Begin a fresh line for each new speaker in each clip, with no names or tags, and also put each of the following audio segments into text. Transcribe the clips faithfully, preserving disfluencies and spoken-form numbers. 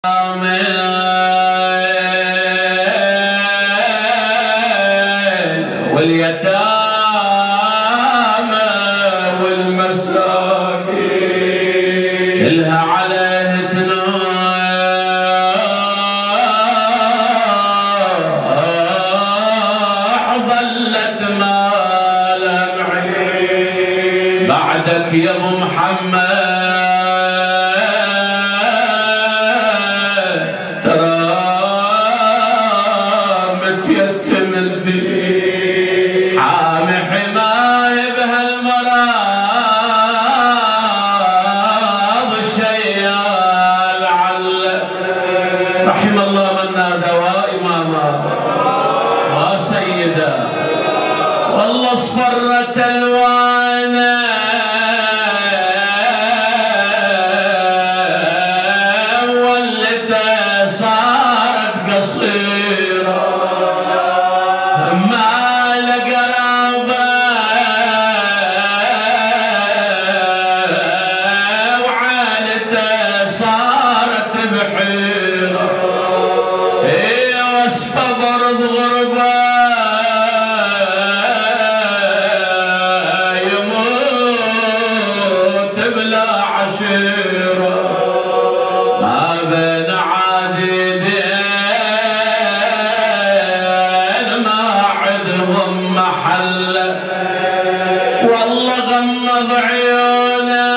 واليتامى والمساكين كلها عليه تناح ظلت ما لم عين بعدك يا ابو محمد حامي حماي بهالمراض الشيال عل رحم الله من نادى وإماما وسيدا والله اصفرت الوانا ولته صارت قصيره ما بين عاددين ما عدهم محل والله غمض عيونه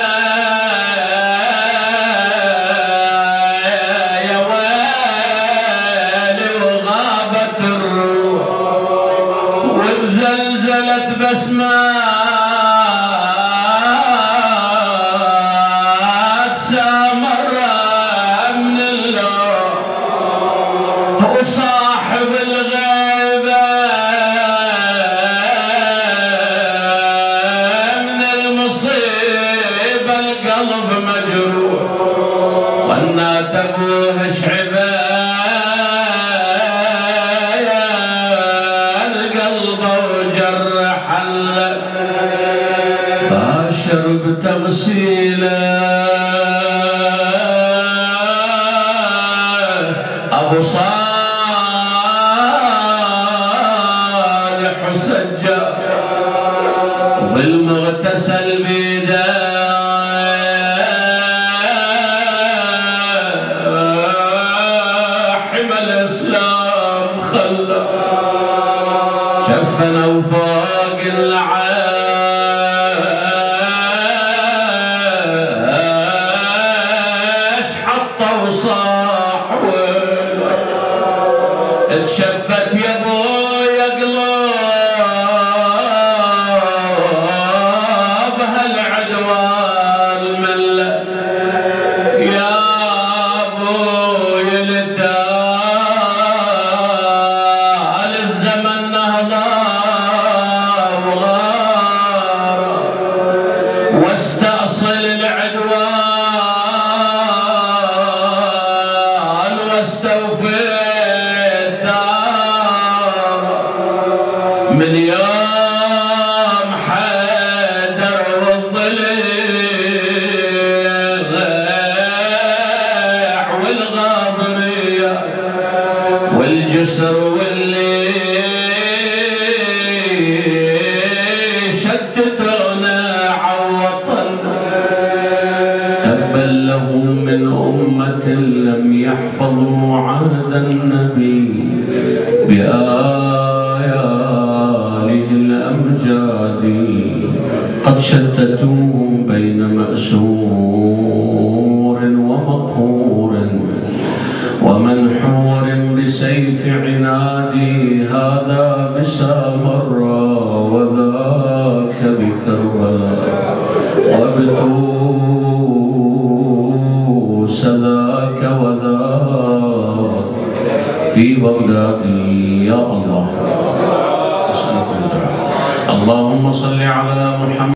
يا ويلي وغابت الروح وتزلزلت بسمه وصاحب الغيبة من المصيبة القلب مجروح والنات ابوه شعبه القلب وجرح باشر بتغسيله ابو صالح وسجى وبالمغتسل بيده حمى الاسلام خلى شفنا وفوق العاش حطه وصاح تشفت يا ابويا قلوب هالعدوان مله يا ابويا لتال الزمن نهضه وغار واستأصل العدوان واستوفي من يوم حيدر والضليع والغاضرية والجسر واللي شتتنا عوطن تبا لهم من أمة لم يحفظوا عهد النبي بآياته الأمجاد قد شتتوهم بين مأسور ومقهور ومنحور بسيف عنادي هذا بسامرة وذاك بكربلاء وبتوس ذاك وذاك في بغداد يا الله. اللهم صل على محمد.